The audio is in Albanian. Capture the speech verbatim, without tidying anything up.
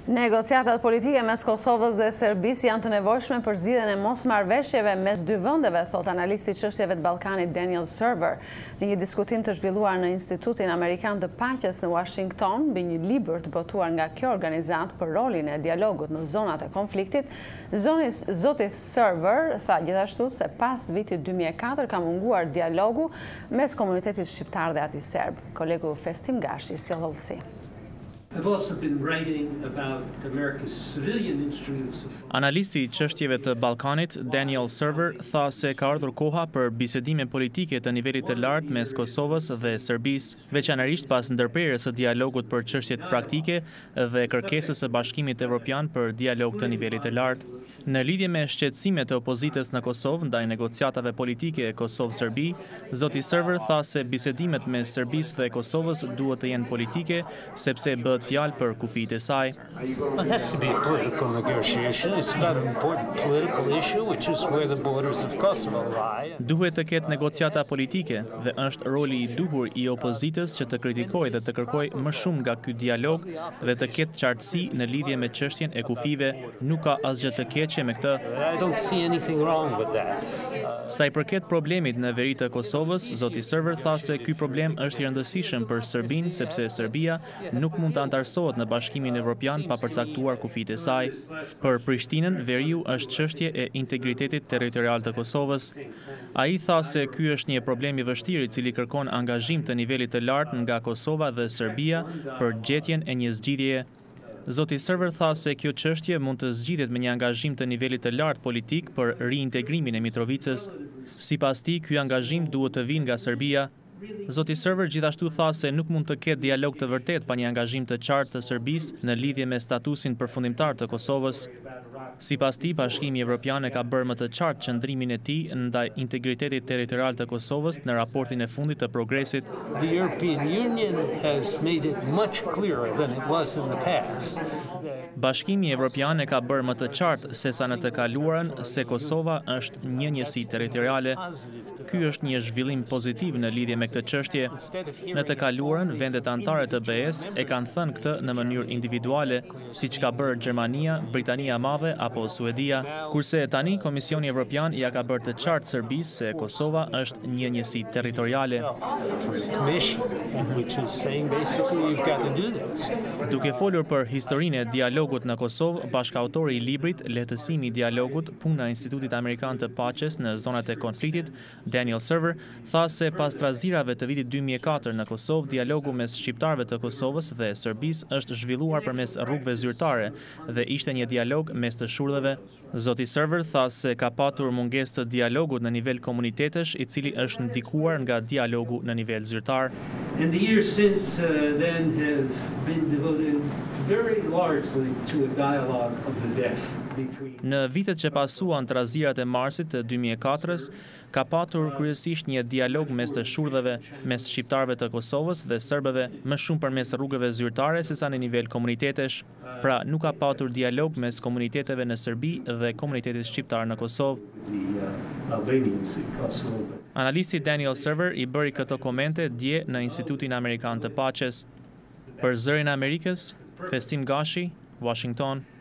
Negociatat politike mes Kosovës dhe Serbisë janë të nevojshme për zgjidhjen e mosmarrëveshjeve mes dy vendeve, thot analisti i çështjeve të Ballkanit Zoti Serwer, në një diskutim të zhvilluar në Institutin Amerikan të Paqes në Uashington, mbi një libër të botuar nga kjo organizatë për rolin e dialogut në zonat e konfliktit. Zoti Serwer tha gjithashtu se pas vitit dy mijë e katër ka munguar dialogu mes komunitetit shqiptar dhe atij serb. Kolegu Festim Gashi sjell hollësi. Analisti i çështjeve të Ballkanit Zoti Serwer tha se ka ardhur koha për bisedime politike të nivelit të lartë mes Kosovës dhe Serbisë, veçanërisht pas ndërprerjes së dialogut për çështjet praktike dhe kërkesës së Bashkimit Evropian për dialog të nivelit të lartë. Në lidhje me shqetësimet e opozitës në Kosovë ndaj negociatave politike e Kosovë-Serbi, Zoti Serwer tha se bisedimet mes Serbisë dhe Kosovës duhet të jenë politike, sepse bëhet fjalë për kufijtë e saj. Duhet të ketë negociata politike dhe është roli i duhur i opozitës që të kritikojë dhe të kërkojë më shumë nga ky dialog dhe të ketë qartësi në lidhje me çështjen e kufijve, nuk ka asgjë të keq me këtë. Sa i përket problemit në veri të Kosovës, Zoti Serwer tha se ky problem është i rëndësishëm për Serbinë, sepse Serbia nuk mund të antarësohet në Bashkimin Evropian pa përcaktuar kufijtë e saj. Për Prishtinën, veriu është çështje e integritetit territorial të Kosovës. Ai tha se ky është një problem i vështirë i cili kërkon angazhim të nivelit të lartë nga Kosova dhe Serbia për gjetjen e një zgjidhjeje. Zoti Serwer tha se kjo çështje mund të zgjidhet me një angazhim të nivelit të lartë politik për riintegrimin e Mitrovicës. Sipas tij, ky angazhim duhet të vinë nga Serbia. Zoti Serwer gjithashtu tha se nuk mund të ketë dialog të vërtet pa një angazhim të qartë të Serbisë në lidhje me statusin përfundimtar të Kosovës. Sipas tij, Bashkimi Evropian e ka bërë më të qartë qëndrimin e tij ndaj integritetit territorial të Kosovës në raportin e fundit të progresit. The European Union has made it much clearer than it was in the past. Bashkimi Evropian e ka bërë më të qartë se sa në të kaluarën se Kosova është një njësi territoriale. Ky është një zhvillim pozitiv në lidhje me këtë çështje. Në të kaluarën, vendet anëtare të B E-s e kanë thënë këtë në mënyrë individuale, siç ka bërë Gjermania, Britania e Madhe apo Suedia, kurse tani Komisioni Evropian ja ka bërë të qartë Serbisë se Kosova është një njësi territoriale. Duke folur për historinë e dialogut në Kosovë, bashkautori i librit Lehtësimi i dialogut, puna e Institutit Amerikan të Paqes në zonat e konfliktit, Zoti Serwer, tha se pas trazirave të vitit dy mijë e katër në Kosovë, dialogu mes shqiptarëve të Kosovës dhe Serbisë është zhvilluar përmes rrugëve zyrtare dhe ishte një dialog mes të shurdheve. Zoti Serwer tha se ka patur mungesë të dialogut në nivel komunitetesh, i cili është ndikuar nga dialogu në nivel zyrtar. And the years since uh, then have been devoted very largely to a dialogue of the deaf. Në vitet që pasuan trazirat e marsit të dy mijë e katër-s, ka patur kryesisht një dialog mes të shurdheve, mes shqiptarëve të Kosovës dhe serbëve, më shumë përmes rrugëve zyrtare sesa në nivel komunitetesh. Pra, nuk ka patur dialog mes komuniteteve në Serbi dhe komunitetit shqiptar në Kosovë. Analisti Zoti Serwer i bëri këto komente dje në Institutin Amerikan të Paqes. Për Zërin e Amerikës, Festim Gashi, Washington.